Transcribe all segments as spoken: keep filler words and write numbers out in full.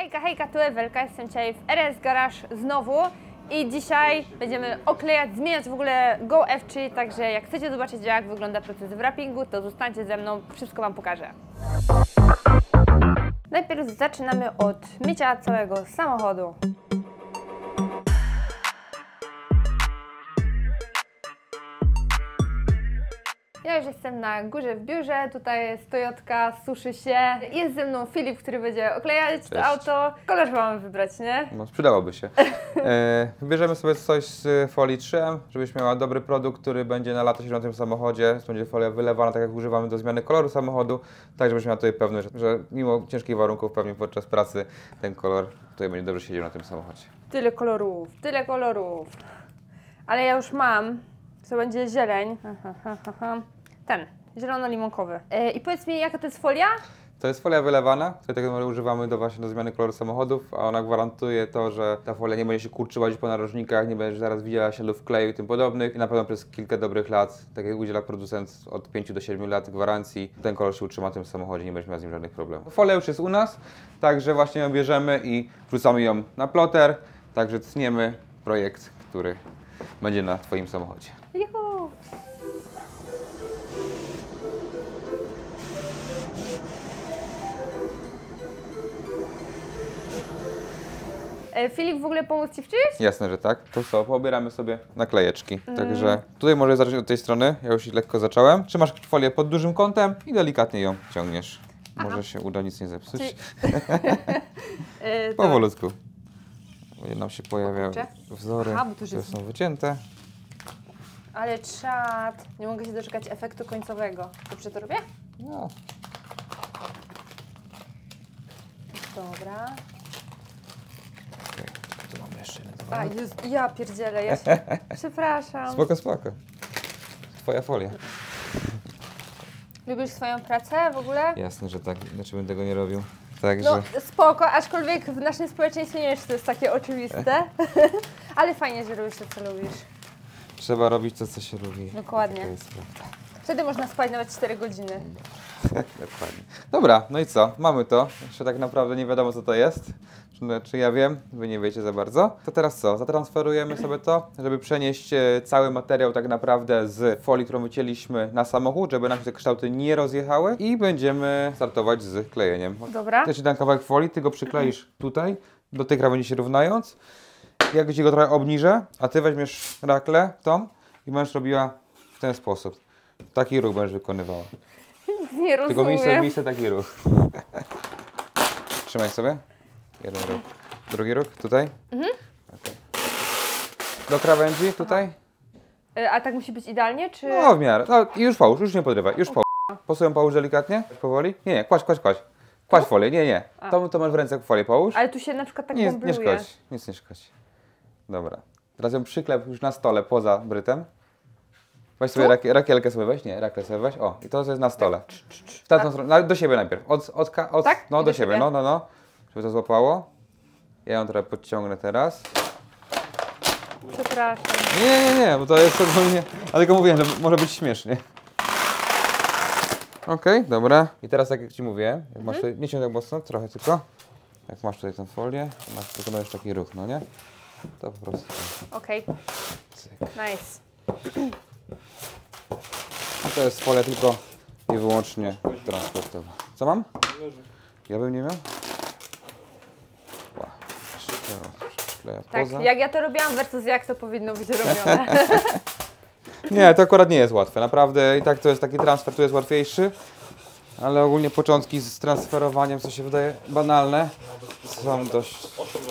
Hejka, hejka, tu Ewelka, jestem dzisiaj w R S Garage znowu i dzisiaj będziemy oklejać, zmieniać w ogóle Go F trzy, także jak chcecie zobaczyć, jak wygląda proces wrappingu, to zostańcie ze mną, wszystko Wam pokażę. Najpierw zaczynamy od mycia całego samochodu. Ja już jestem na górze w biurze, tutaj jest Toyotka, suszy się. Jest ze mną Filip, który będzie oklejać to auto. Kolor mamy wybrać, nie? No, przydałoby się. E, wybierzemy sobie coś z folii trzy M, żebyś miała dobry produkt, który będzie na lata siedział w tym samochodzie. Będzie folia wylewana, tak jak używamy do zmiany koloru samochodu, tak żebyś miała tutaj pewność, że, że mimo ciężkich warunków, pewnie podczas pracy ten kolor tutaj będzie dobrze siedział na tym samochodzie. Tyle kolorów, tyle kolorów. Ale ja już mam, to będzie zieleń. Ten, zielono-limonkowy. E, I powiedz mi, jaka to jest folia? To jest folia wylewana, której tak naprawdę używamy do właśnie do zmiany koloru samochodów, a ona gwarantuje to, że ta folia nie będzie się kurczyła gdzieś po narożnikach, nie będziesz zaraz widziała śladów kleju i tym podobnych. I na pewno przez kilka dobrych lat, tak jak udziela producent od pięciu do siedmiu lat gwarancji, ten kolor się utrzyma w tym samochodzie, nie będziesz miał z nim żadnych problemów. Folia już jest u nas, także właśnie ją bierzemy i wrzucamy ją na ploter, także tniemy projekt, który będzie na Twoim samochodzie. Juhu. Filip, w ogóle pomóc Ci w czymś? Jasne, że tak. To co, pobieramy sobie naklejeczki. Mm. Także tutaj możesz zacząć od tej strony. Ja już lekko zacząłem. Trzymasz folię pod dużym kątem i delikatnie ją ciągniesz. Aha. Może się uda nic nie zepsuć. Czyli... Powolutku. Będzie nam się pojawiały wzory, Aha, które jest... są wycięte. Ale czad. Nie mogę się doczekać efektu końcowego. Dobrze to robię? No. Dobra. Tu mamy jeszcze jeden. A, jest, ja pierdzielę, ja się... Przepraszam. Spoko, spoko. Twoja folia. Lubisz swoją pracę w ogóle? Jasne, że tak. Inaczej bym tego nie robił. Także... No spoko, aczkolwiek w naszym społeczeństwie nie wiem, czy to jest takie oczywiste. Ale fajnie, że robisz to, co lubisz. Trzeba robić to, co się lubi. Dokładnie. To jest prawda. Wtedy można spać nawet cztery godziny. Dokładnie. Dobra, no i co? Mamy to. Jeszcze tak naprawdę nie wiadomo, co to jest. Czy, czy ja wiem, wy nie wiecie za bardzo. To teraz co? Zatransferujemy sobie to, żeby przenieść cały materiał tak naprawdę z folii, którą wycięliśmy na samochód, żeby nam się te kształty nie rozjechały i będziemy startować z klejeniem. Dobra. Ja ci dam kawałek folii, ty go przykleisz tutaj, do tej krawędzi się równając. Ja ci go trochę obniżę, a ty weźmiesz raklę tą i będziesz robiła w ten sposób. Taki ruch będziesz wykonywała. Nie rozumiem. Tylko miejsce, miejsce taki ruch. Trzymaj sobie. Jeden ruch. Drugi ruch, tutaj. Mhm. Okay. Do krawędzi, tutaj. Aha. A tak musi być idealnie, czy...? No w miarę. No, i już połóż, już nie podrywaj. Już połóż. Posuję połóż delikatnie, powoli. Nie, nie, kładź, kładź, kładź. Kładź folię, nie, nie. To, to masz w ręce folię, połóż. Ale tu się na przykład tak nie, bąbluje. nie szkodzi, nic nie szkodzi. Dobra. Teraz ją przyklep już na stole, poza brytem. Weź sobie rak rakielkę sobie weź, nie, rakielkę sobie weź, o i to jest na stole. W tamtą stronę, do siebie najpierw, od, od, od tak? no do, do siebie, siebie, no, no, no, żeby to złapało. Ja ją trochę podciągnę teraz. Przepraszam. Nie, nie, nie, bo to jest ogólnie, ale tylko mówiłem, że może być śmiesznie. Okej, okay, dobra. I teraz tak jak Ci mówię, jak masz tutaj, nie ciągnę tak mocno, trochę tylko. Jak masz tutaj tę folię, masz, wykonujesz taki ruch, no nie? To po prostu. Okej, okay. Nice. A to jest folia tylko i wyłącznie transportowa. Co mam? Ja bym nie miał? Wow. Tak, poza. Jak ja to robiłam versus jak to powinno być robione. Nie, to akurat nie jest łatwe. Naprawdę i tak to jest taki transfer, tu jest łatwiejszy. Ale ogólnie początki z transferowaniem, co się wydaje banalne, są dość...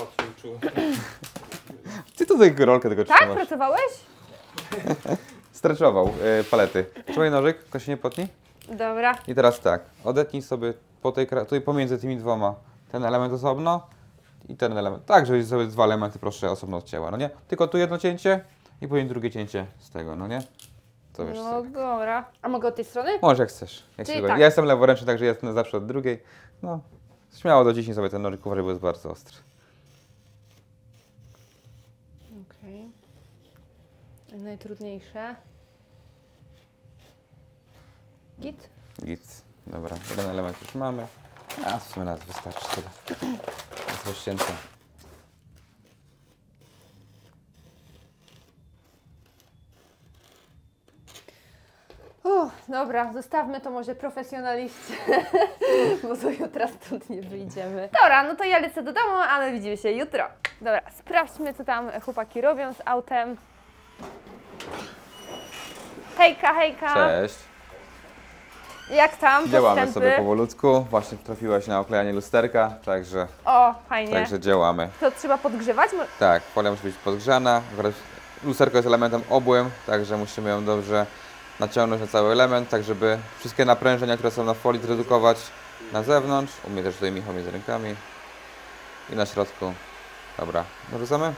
Ty tutaj rolkę tego trzymasz. Tak? Pracowałeś? Streczował yy, palety. Trzymaj nożyk, tylko się nie potnij. Dobra. I teraz tak, odetnij sobie po tej, tutaj pomiędzy tymi dwoma ten element osobno i ten element. Tak, żeby sobie dwa elementy proszę osobno od ciała, no nie? Tylko tu jedno cięcie i później drugie cięcie z tego, no nie? To wiesz. No tak. Dobra. A mogę od tej strony? Może jak chcesz. Jak Czyli się tak. Ja jestem leworęczny, także jestem zawsze od drugiej. No, śmiało dociśnij sobie ten nożyk, uważaj, bo jest bardzo ostry. Okej. Okay. Najtrudniejsze. Git? Git. Dobra, jeden element już mamy. A w sumie nawet wystarczy tyle. rozcięte. Uff, dobra, zostawmy to może profesjonaliście, bo to jutro stąd nie wyjdziemy. Dobra, no to ja lecę do domu, a my widzimy się jutro. Dobra, sprawdźmy, co tam chłopaki robią z autem. Hejka, hejka. Cześć. Jak tam Działamy postępy? sobie powolutku. Właśnie trafiłaś na oklejanie lusterka, także, O, fajnie. także działamy. To trzeba podgrzewać? Mo- Tak, folia musi być podgrzana. Akurat lusterko jest elementem obłym, także musimy ją dobrze naciągnąć na cały element, tak żeby wszystkie naprężenia, które są na folii, zredukować na zewnątrz. U mnie też tutaj Michał między rękami. I na środku. Dobra, narzucamy?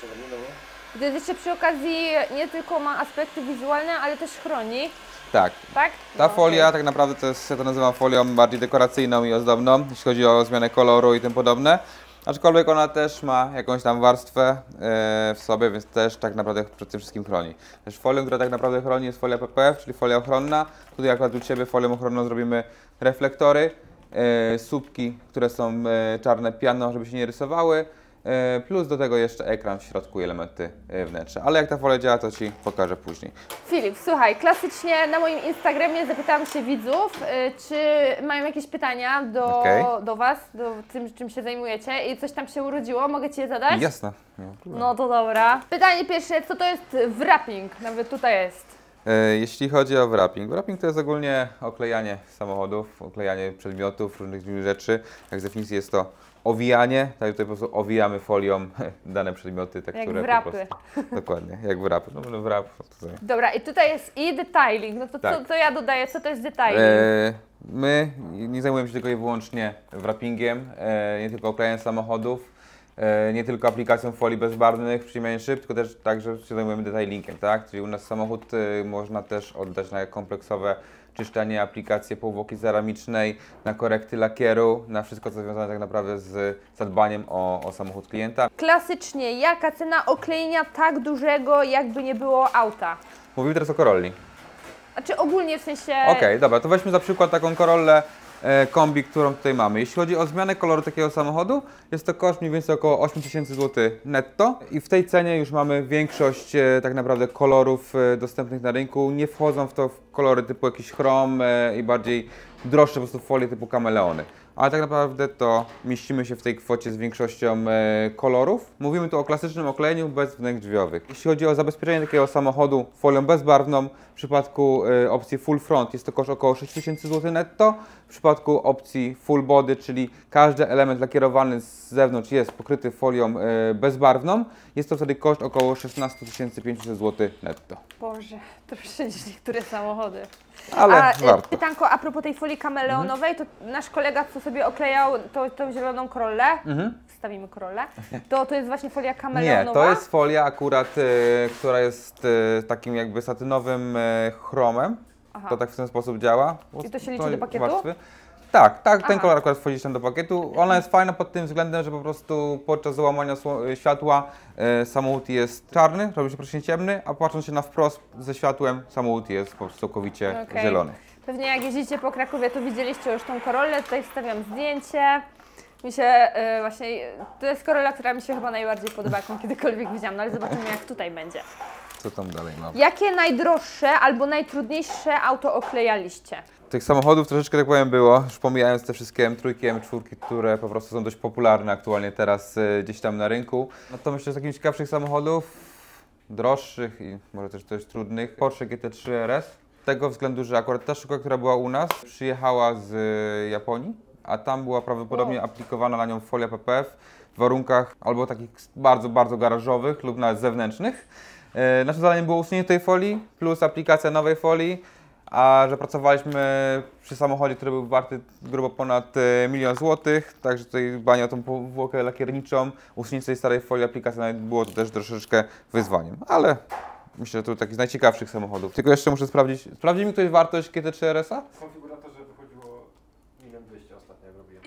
To jest jeszcze przy okazji nie tylko ma aspekty wizualne, ale też chroni, Tak. tak? Ta No, folia okej. tak naprawdę to jest, ja to nazywam folią bardziej dekoracyjną i ozdobną, jeśli chodzi o zmianę koloru i tym podobne. Aczkolwiek ona też ma jakąś tam warstwę yy, w sobie, więc też tak naprawdę przed tym wszystkim chroni. Też folią, która tak naprawdę chroni, jest folia P P F, czyli folia ochronna. Tutaj akurat u Ciebie folią ochronną zrobimy reflektory, yy, słupki, które są yy, czarne pianą, żeby się nie rysowały. Yy, plus do tego jeszcze ekran w środku i elementy yy, wnętrza. Ale jak ta folia działa, to Ci pokażę później. Filip, słuchaj, klasycznie na moim Instagramie zapytałam się widzów, y, czy mają jakieś pytania do, Okej. do Was, do tym, czym się zajmujecie i coś tam się urodziło, mogę Ci je zadać? Jasne. Nie ma problemu. No to dobra. Pytanie pierwsze, co to jest wrapping? Nawet tutaj jest. E, Jeśli chodzi o wrapping, wrapping to jest ogólnie oklejanie samochodów, oklejanie przedmiotów, różnych rzeczy. Jak z definicji jest to owijanie, tak tutaj po prostu owijamy folią dane przedmioty, te, Jak które wrapy. po prostu... Dokładnie, jak wrapy. No, no wrap tutaj. Dobra, i tutaj jest i detailing, no to Tak. co, co ja dodaję, co to jest detailing? E, my nie zajmujemy się tylko i wyłącznie wrappingiem, e, nie tylko oklejaniem samochodów, e, nie tylko aplikacją folii bezbarwnych, przyciemnianiem szyb, tylko też także się zajmujemy detailingiem, tak? Czyli u nas samochód e, można też oddać na kompleksowe czyszczenie, aplikację powłoki ceramicznej, na korekty lakieru, na wszystko co związane tak naprawdę z zadbaniem o, o samochód klienta. Klasycznie, jaka cena oklejenia tak dużego, jakby nie było auta? Mówimy teraz o Corolli. Znaczy ogólnie w sensie... Okej, dobra, to weźmy za przykład taką Corollę e, kombi, którą tutaj mamy. Jeśli chodzi o zmianę koloru takiego samochodu, jest to koszt mniej więcej około osiem tysięcy złotych netto i w tej cenie już mamy większość e, tak naprawdę kolorów e, dostępnych na rynku. Nie wchodzą w to w kolory typu jakiś chrom e, i bardziej droższe po prostu folie typu kameleony. Ale tak naprawdę to mieścimy się w tej kwocie z większością e, kolorów. Mówimy tu o klasycznym oklejeniu bez wnęk drzwiowych. Jeśli chodzi o zabezpieczenie takiego samochodu folią bezbarwną, w przypadku e, opcji full front jest to koszt około sześć tysięcy złotych netto. W przypadku opcji full body, czyli każdy element lakierowany z zewnątrz jest pokryty folią e, bezbarwną, jest to wtedy koszt około szesnaście tysięcy pięćset złotych netto. Boże, droższe niż niektóre samochody. Ale a, y, warto. Pytanko a propos tej folii kameleonowej, to nasz kolega, co sobie oklejał tą, tą zieloną Corollę, Mhm. wstawimy Corollę, to to jest właśnie folia Nie, kameleonowa? to jest folia akurat, e, która jest e, takim jakby satynowym e, chromem. Aha. To tak w ten sposób działa. I to się liczy do pakietu? Warstwy. Tak, tak, ten Aha. kolor akurat wchodzi tam do pakietu. Ona jest fajna pod tym względem, że po prostu podczas załamania sło- światła e, samochód jest czarny, robi się praktycznie ciemny, a patrząc się na wprost ze światłem, samochód jest po prostu całkowicie Okej. zielony. Pewnie jak jeździcie po Krakowie, to widzieliście już tą Corollę, tutaj wstawiam zdjęcie. Mi się y, właśnie, to jest Corolla, która mi się chyba najbardziej podoba, jaką kiedykolwiek widziałam, no ale zobaczymy jak tutaj będzie. Co tam dalej mamy? Jakie najdroższe albo najtrudniejsze auto oklejaliście? Tych samochodów troszeczkę, tak powiem, było, już pomijając te wszystkie M trzy, M cztery, które po prostu są dość popularne aktualnie teraz e, gdzieś tam na rynku. No to myślę, że z takich ciekawszych samochodów, droższych i może też dość trudnych, Porsche G T trzy R S. Z tego względu, że akurat ta sztuka, która była u nas, przyjechała z e, Japonii, a tam była prawdopodobnie Wow. aplikowana na nią folia P P F w warunkach albo takich bardzo, bardzo garażowych lub nawet zewnętrznych. E, Naszym zadaniem było usunięcie tej folii plus aplikacja nowej folii. A że pracowaliśmy przy samochodzie, który był warty grubo ponad e, milion złotych, także tutaj dbanie o tą powłokę lakierniczą, usunięcie tej starej folii aplikacji nawet było to też troszeczkę wyzwaniem, ale myślę, że to taki z najciekawszych samochodów. Tylko jeszcze muszę sprawdzić, sprawdzi mi ktoś wartość G T trzy R S a? W konfiguratorze wychodziło milion dwieście ostatnio jak robiłem.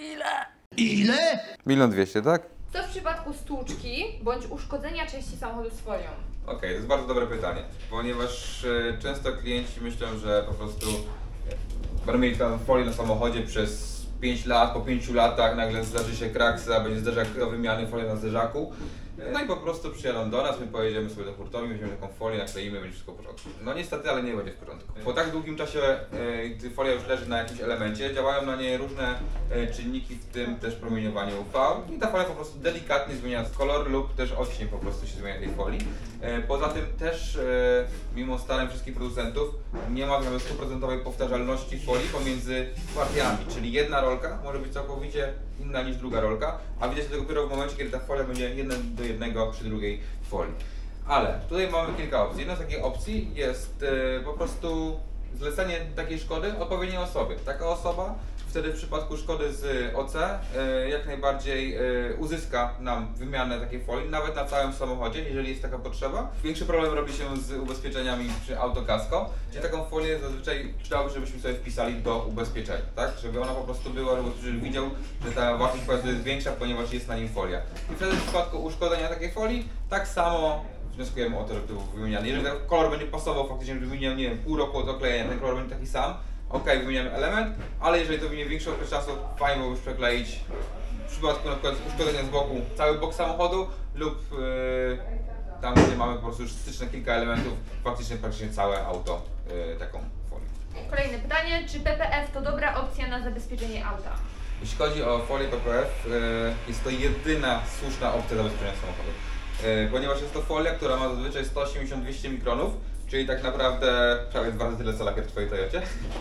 milion dwieście, tak? Co w przypadku stłuczki bądź uszkodzenia części samochodu z folią? Okej, to jest bardzo dobre pytanie, ponieważ e, często klienci myślą, że po prostu będą mieli tam folię na samochodzie przez pięć lat, po pięciu latach nagle zdarzy się kraksa, będzie zderzak do wymiany folii na zderzaku. No i po prostu przyjadą do nas, my pojedziemy sobie do hurtowni, weźmiemy taką folię, nakleimy, będzie wszystko w porządku. No niestety, ale nie będzie w porządku. Po tak długim czasie, e, gdy folia już leży na jakimś elemencie, działają na niej różne e, czynniki, w tym też promieniowanie U V i ta folia po prostu delikatnie zmienia kolor lub też odcień po prostu się zmienia tej folii. E, poza tym też, e, mimo starań wszystkich producentów, nie ma stuprocentowej powtarzalności folii pomiędzy partiami, czyli jedna rolka może być całkowicie inna niż druga rolka, a widać to dopiero w momencie, kiedy ta folia będzie jedna do jednego przy drugiej folii. Ale tutaj mamy kilka opcji. Jedna z takich opcji jest e, po prostu zlecenie takiej szkody odpowiedniej osobie. Taka osoba wtedy w przypadku szkody z O C e, jak najbardziej e, uzyska nam wymianę takiej folii, nawet na całym samochodzie, jeżeli jest taka potrzeba. Większy problem robi się z ubezpieczeniami przy autokasko, gdzie taką folię zazwyczaj przydałoby, żebyśmy sobie wpisali do ubezpieczenia, tak? Żeby ona po prostu była, żeby ktoś widział, że ta wartość pojazdu jest większa, ponieważ jest na nim folia. I wtedy w przypadku uszkodzenia takiej folii, tak samo wnioskujemy o to, żeby był wymieniany. Jeżeli ten kolor będzie pasował faktycznie, żeby wymieniał, nie wiem, pół roku od oklejenia, ten kolor będzie taki sam, ok, wymieniamy element, ale jeżeli to minie większy okres czasu, fajnie byłoby już przekleić w przypadku na przykład uszkodzenia z boku cały bok samochodu lub yy, tam, gdzie mamy po prostu już styczne kilka elementów, faktycznie praktycznie całe auto yy, taką folię. Kolejne pytanie, czy P P F to dobra opcja na zabezpieczenie auta? Jeśli chodzi o folię P P F, yy, jest to jedyna słuszna opcja zabezpieczenia samochodu. Yy, ponieważ jest to folia, która ma zazwyczaj sto osiemdziesiąt do dwustu mikronów, czyli tak naprawdę prawie dwa razy tyle co lakier w twojej Toyocie.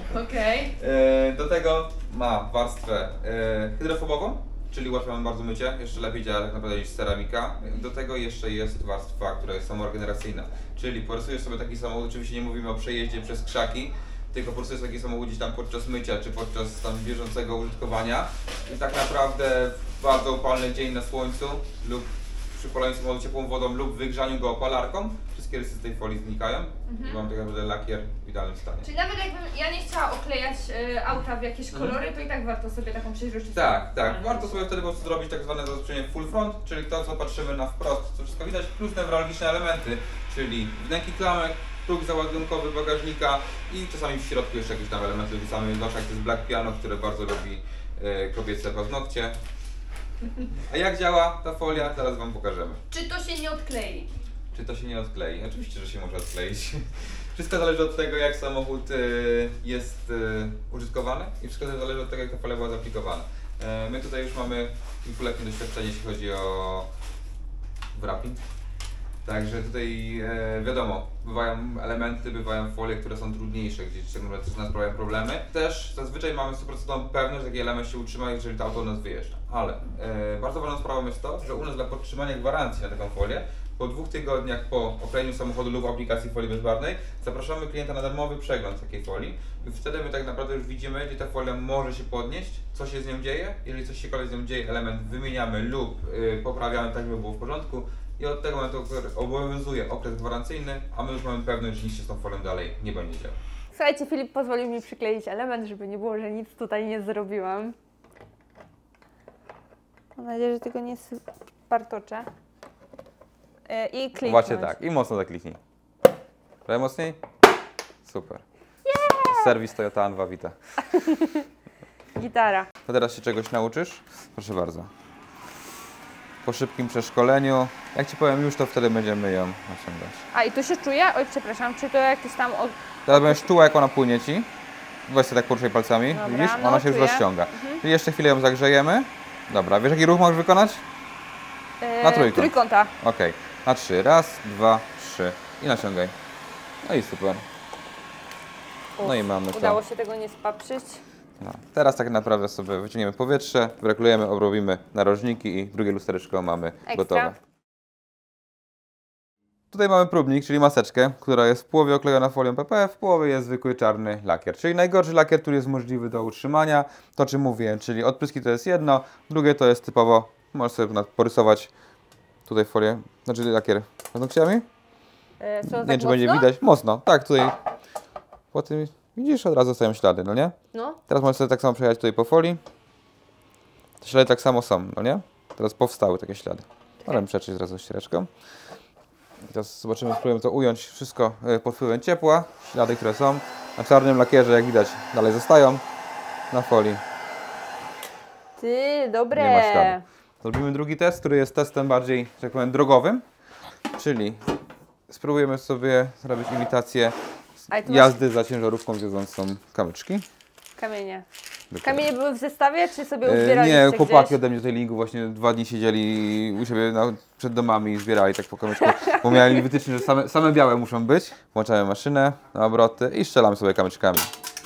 Okej. Okay. Do tego ma warstwę yy, hydrofobową, czyli łatwo mam bardzo mycie, jeszcze lepiej działa tak naprawdę niż ceramika. Do tego jeszcze jest warstwa, która jest samoregeneracyjna, czyli porysujesz sobie taki samochód, oczywiście nie mówimy o przejeździe przez krzaki, tylko porysujesz taki samochód gdzieś tam podczas mycia, czy podczas tam bieżącego użytkowania i tak naprawdę w bardzo upalny dzień na słońcu lub przy polaniu samochodu ciepłą wodą lub wygrzaniu go opalarką, wszystkie rysy z tej folii znikają mhm. i mam tak naprawdę lakier w idealnym stanie. Czyli nawet jakbym ja nie chciała oklejać y, auta w jakieś kolory, mhm. to i tak warto sobie taką przejrzystość. Tak, tak. Warto sobie wtedy po prostu zrobić tak zwane zabezpieczenie full front, czyli to, co patrzymy na wprost, co wszystko widać, plus newralgiczne elementy, czyli wnęki klamek, próg załadunkowy bagażnika i czasami w środku jeszcze jakieś tam elementy wrzucamy, zwłaszcza jak to jest black piano, które bardzo lubi y, kobiece paznokcie. A jak działa ta folia? Zaraz wam pokażemy. Czy to się nie odklei? Czy to się nie odklei? Oczywiście, że się może odkleić. Wszystko zależy od tego, jak samochód y, jest y, użytkowany i wszystko zależy od tego, jak ta folia była zaaplikowana. Y, my tutaj już mamy kilkuletnie doświadczenie, jeśli chodzi o wrapping. Także tutaj e, wiadomo, bywają elementy, bywają folie, które są trudniejsze, gdzie też nas sprawiają problemy. Też zazwyczaj mamy sto procent pewność, że taki element się utrzyma, jeżeli to auto u nas wyjeżdża. Ale e, bardzo ważną sprawą jest to, że u nas dla podtrzymania gwarancji na taką folię, po dwóch tygodniach po oklejeniu samochodu lub aplikacji folii bezbarwnej, zapraszamy klienta na darmowy przegląd takiej folii i wtedy my tak naprawdę już widzimy, gdzie ta folia może się podnieść, co się z nią dzieje. Jeżeli coś się kolej z nią dzieje, element wymieniamy lub y, poprawiamy tak, żeby było w porządku. I od tego momentu obowiązuje okres gwarancyjny, a my już mamy pewność, że nic się z tą folią dalej nie będzie działo. Słuchajcie, Filip pozwolił mi przykleić element, żeby nie było, że nic tutaj nie zrobiłam. Mam nadzieję, że tego nie spartoczę. Yy, I kliknąć. Właśnie tak, i mocno zakliknij. Trochę mocniej? Super. Yeah! Serwis Toyota Anwa wita. Gitara. To teraz się czegoś nauczysz? Proszę bardzo. Po szybkim przeszkoleniu, jak Ci powiem już, to wtedy będziemy ją naciągać. A i to się czuje? Oj, przepraszam, czy to jakieś tam... Od... Teraz będziesz czuła, jak ona płynie Ci. Weź sobie tak poruszaj palcami, Dobra, widzisz? no, Ona się czuję. już rozciąga. Mhm. I jeszcze chwilę ją zagrzejemy. Dobra, wiesz jaki ruch możesz wykonać? Yy, Na trójkąt. Trójkąta. Ok, na trzy. Raz, dwa, trzy i naciągaj. No i super. Uf, No i mamy to. Udało się tego nie spaprzyć. No. Teraz tak naprawdę sobie wyciągniemy powietrze, wyregulujemy, obrobimy narożniki i drugie lustereczko mamy Ekstra. gotowe. Tutaj mamy próbnik, czyli maseczkę, która jest w połowie oklejona folią P P F, w połowie jest zwykły czarny lakier. Czyli najgorszy lakier, który jest możliwy do utrzymania. To, czym mówiłem, czyli odpryski to jest jedno, drugie to jest typowo, możesz sobie porysować tutaj folię, znaczy lakier paznokciami. Yy, co, tak Nie wiem, czy mocno? będzie widać. Mocno, tak, tutaj po tym widzisz, od razu stają ślady, no nie? No. Teraz możesz sobie tak samo przejechać tutaj po folii. Te ślady tak samo są, no nie? Teraz powstały takie ślady. Możemy przetrzeć zrazu ściereczką. I teraz zobaczymy, spróbujemy to ująć wszystko pod wpływem ciepła. Ślady, które są na czarnym lakierze, jak widać, dalej zostają na folii. Ty, dobre. Nie ma śladu. Zrobimy drugi test, który jest testem bardziej, że tak powiem, drogowym, czyli spróbujemy sobie zrobić imitację Ale tu masz jazdy za ciężarówką wiodącą kamyczki. kamienie. Dokładnie. Kamienie były w zestawie, czy sobie E, uzbieraliście Nie, chłopaki gdzieś? ode mnie z lingu właśnie dwa dni siedzieli u siebie na, przed domami i zbierali tak po kamyczku, bo mieli wytyczne, że same, same białe muszą być. Włączamy maszynę na obroty i strzelamy sobie kamyczkami.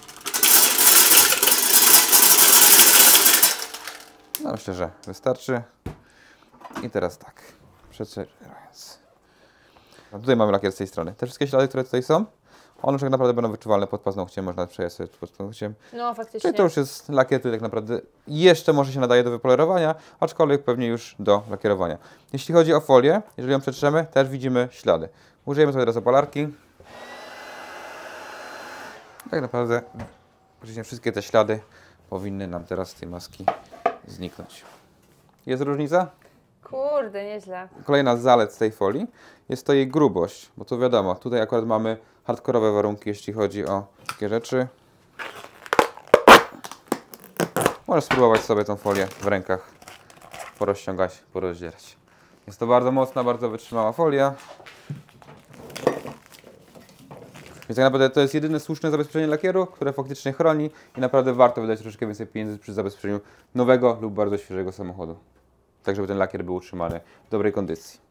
No myślę, że wystarczy. I teraz tak, przecierając. No tutaj mamy lakier z tej strony. Te wszystkie ślady, które tutaj są, one już tak naprawdę będą wyczuwalne pod paznokciem, można przejść sobie pod paznokciem. No faktycznie. Czyli to już jest lakier, który tak naprawdę jeszcze może się nadaje do wypolerowania, aczkolwiek pewnie już do lakierowania. Jeśli chodzi o folię, jeżeli ją przetrzemy, też widzimy ślady. Użyjemy sobie teraz opalarki. Tak naprawdę praktycznie wszystkie te ślady powinny nam teraz z tej maski zniknąć. Jest różnica? Kurde, nieźle. Kolejna z zalet tej folii jest to jej grubość, bo tu wiadomo, tutaj akurat mamy hardkorowe warunki, jeśli chodzi o takie rzeczy. Możesz spróbować sobie tą folię w rękach porozciągać, porozdzierać. Jest to bardzo mocna, bardzo wytrzymała folia. Więc tak naprawdę to jest jedyne słuszne zabezpieczenie lakieru, które faktycznie chroni i naprawdę warto wydać troszeczkę więcej pieniędzy przy zabezpieczeniu nowego lub bardzo świeżego samochodu. Tak, żeby ten lakier był utrzymany w dobrej kondycji.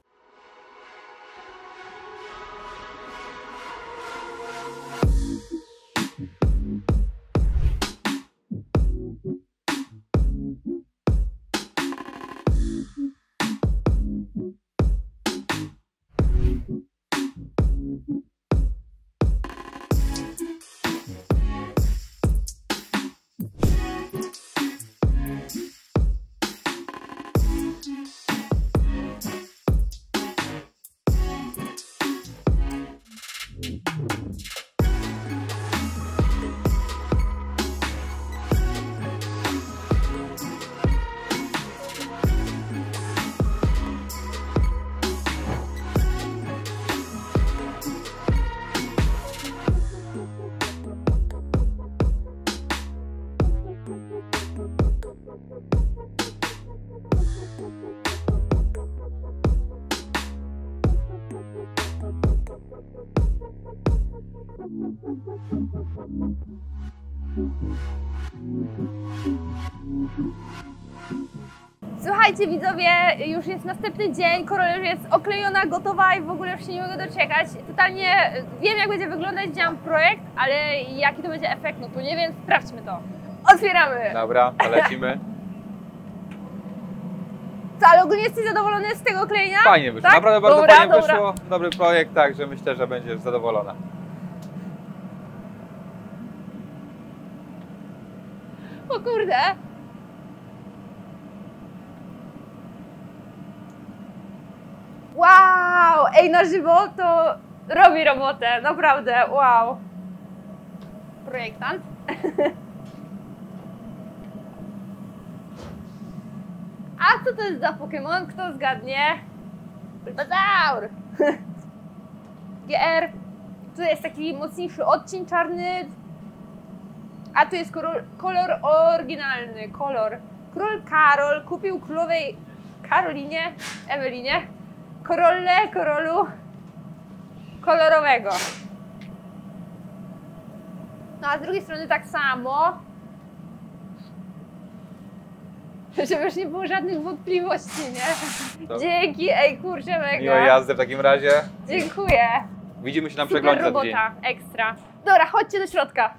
Słuchajcie widzowie, już jest następny dzień, Corolla już jest oklejona, gotowa i w ogóle już się nie mogę doczekać. Totalnie wiem, jak będzie wyglądać, działam projekt, ale jaki to będzie efekt, no to nie wiem, sprawdźmy to. Otwieramy! Dobra, lecimy. Co, ale ogólnie jesteś zadowolony z tego klejenia? Fajnie wyszło, Tak? naprawdę bardzo Dobra, fajnie dobra. wyszło. Dobry projekt, także myślę, że będziesz zadowolona. O kurde! Wow! Ej, na żywo to robi robotę, naprawdę, wow! Projektant. A co to jest za Pokémon? Kto zgadnie? Bulbasaur! G R. Tu jest taki mocniejszy odcień czarny. A tu jest kolor, kolor oryginalny. Kolor. Król Karol kupił królowej Karolinie, Ewelinie, Corollę, Corollu kolorowego. No a z drugiej strony tak samo. Żeby już nie było żadnych wątpliwości, nie? Dobrze. Dzięki, ej kurczę, mega. Miłej jazdy w takim razie. Dziękuję. Widzimy się na Super przeglądzie za tydzień. robota, ekstra. Dobra, chodźcie do środka.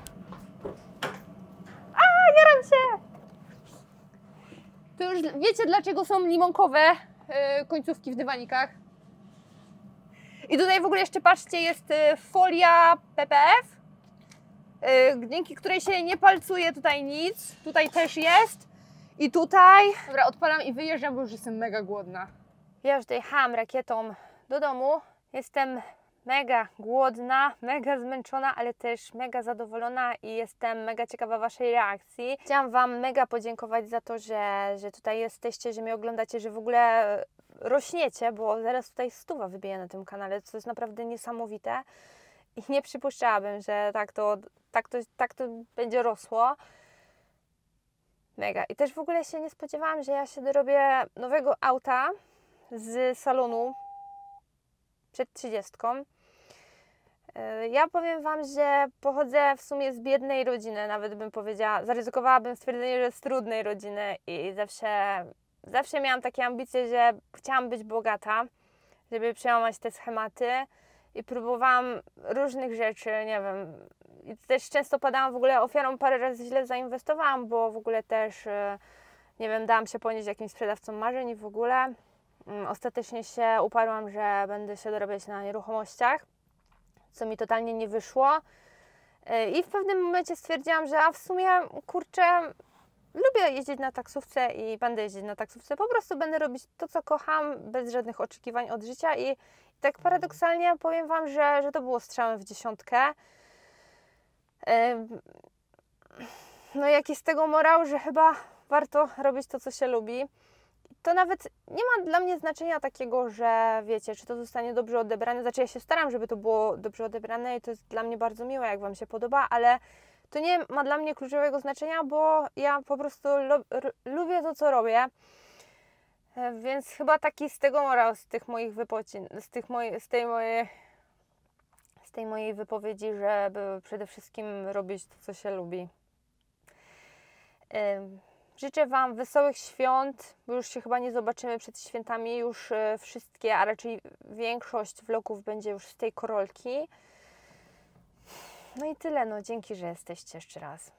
A, jaram się! To już wiecie, dlaczego są limonkowe yy, końcówki w dywanikach? I tutaj w ogóle jeszcze patrzcie, jest yy, folia P P F, yy, dzięki której się nie palcuje tutaj nic. Tutaj też jest. I tutaj... Dobra, odpalam i wyjeżdżam, bo już jestem mega głodna. Ja już dojechałam rakietą do domu. Jestem mega głodna, mega zmęczona, ale też mega zadowolona i jestem mega ciekawa Waszej reakcji. Chciałam Wam mega podziękować za to, że, że tutaj jesteście, że mnie oglądacie, że w ogóle rośniecie, bo zaraz tutaj stuwa wybije na tym kanale, co jest naprawdę niesamowite. I nie przypuszczałabym, że tak to, tak to, tak to będzie rosło. Mega. I też w ogóle się nie spodziewałam, że ja się dorobię nowego auta z salonu przed trzydziestką. Ja powiem Wam, że pochodzę w sumie z biednej rodziny, nawet bym powiedziała, zaryzykowałabym stwierdzenie, że z trudnej rodziny i zawsze, zawsze miałam takie ambicje, że chciałam być bogata, żeby przełamać te schematy i próbowałam różnych rzeczy, nie wiem, i też często padałam w ogóle ofiarą, parę razy źle zainwestowałam, bo w ogóle też, nie wiem, dałam się ponieść jakimś sprzedawcom marzeń i w ogóle ostatecznie się uparłam, że będę się dorabiać na nieruchomościach, co mi totalnie nie wyszło. I w pewnym momencie stwierdziłam, że a w sumie, kurczę, lubię jeździć na taksówce i będę jeździć na taksówce. Po prostu będę robić to, co kocham, bez żadnych oczekiwań od życia. I, i tak paradoksalnie powiem Wam, że, że to było strzałem w dziesiątkę. No jaki z tego morał, że chyba warto robić to, co się lubi. To nawet nie ma dla mnie znaczenia takiego, że wiecie, czy to zostanie dobrze odebrane. Znaczy ja się staram, żeby to było dobrze odebrane i to jest dla mnie bardzo miłe, jak Wam się podoba, ale to nie ma dla mnie kluczowego znaczenia, bo ja po prostu lubię to, co robię. Więc chyba taki z tego morał, z tych moich wypocin, z, tych moich, z, tej mojej, z tej mojej wypowiedzi, żeby przede wszystkim robić to, co się lubi. Życzę Wam wesołych świąt, bo już się chyba nie zobaczymy przed świętami, już wszystkie, a raczej większość vlogów będzie już z tej korolki. No i tyle, no dzięki, że jesteście jeszcze raz.